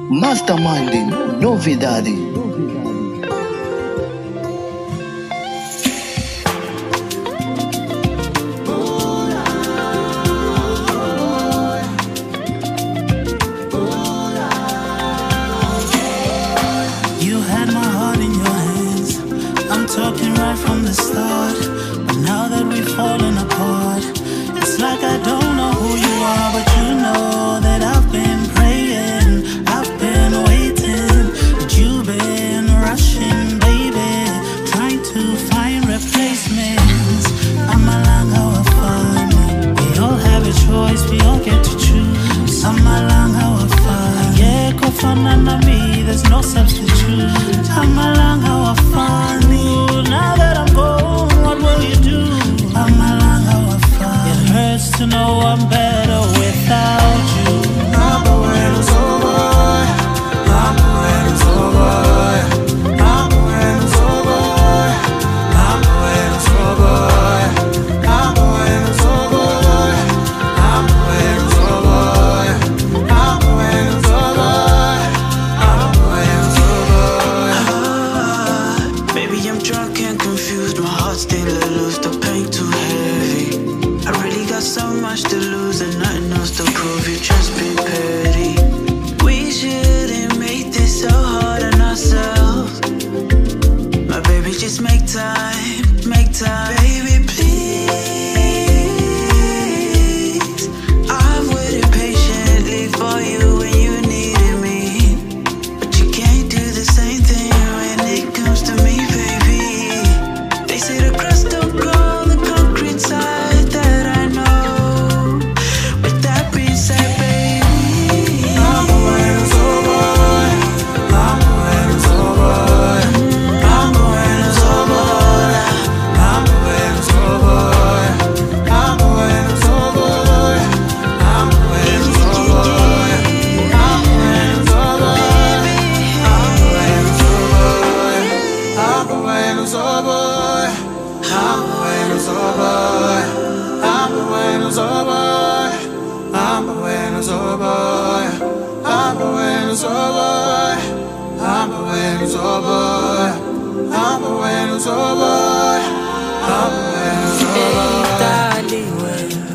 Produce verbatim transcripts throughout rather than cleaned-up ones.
Masterminding, novidade. You had my heart in your hands. I'm talking right from the start. But now that we've fallen apart, it's like I don't know who you are, but you know that I've been praying, I've been waiting, but you've been rushing, baby, trying to find replacements. I'm a langa wa fana. We all have a choice, we all get to choose. I'm a langa wa fana. Yeah, kofana na me, there's no substitute. I'm a langa wa fana. Now that I'm gone, what will you do? I'm a langa wa fana. It hurts to know I'm better without you. I'm a bueno so boy. I'm a bueno so boy. I'm a bueno so boy. I'm a bueno so boy. I'm a bueno so boy. I'm a bueno so boy. I'm a bueno so boy. I'm a bueno so boy. Ah, baby, I'm drunk and confused. My heart's still loose. The pain too heavy. I really got so much to lose and nothing else to prove. You just been petty. We shouldn't make this so hard on ourselves. My baby, just make time, make time. Baby, please. I've waited patiently for you when you needed me, but you can't do the same thing when it comes to me, baby. They say the crust don't grow the concrete side that I know. With that being said, baby, I'm a bueno so boy. I'm a bueno so boy. I'm a bueno so boy. I'm a bueno so boy. I'm a bueno so boy. I'm a bueno so boy. I'm a bueno so boy. I'm a bueno so boy. I'm a bueno so boy. I'm a bueno so boy. I'm a bueno so boy. I'm a bueno so boy. I'm a bueno so boy. I'm a bueno so boy. I'm a bueno so boy. Daliwe,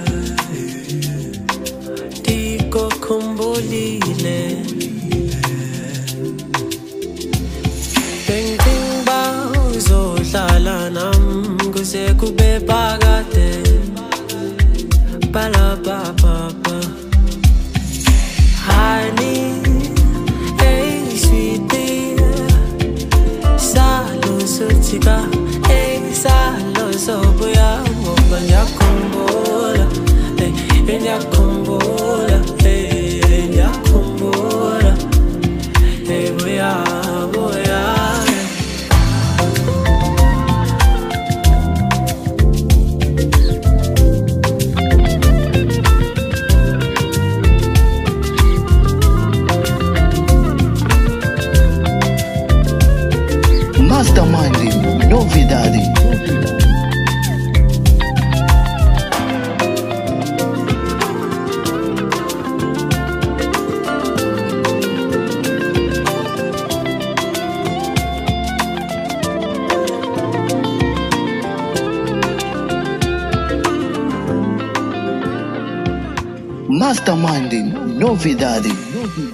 diko kumbulile. Bing bing ba uzodlala nam kuze kube phakade. Bala ba ba ba. Honey, hey sweetie, salo sutika, hey salo sobuya, ngoba ngiyakumbula, hey ngiyakumbula, hey ngiyakumbula, hey buya buya. Masterminding, novidade. Masterminding, novidade.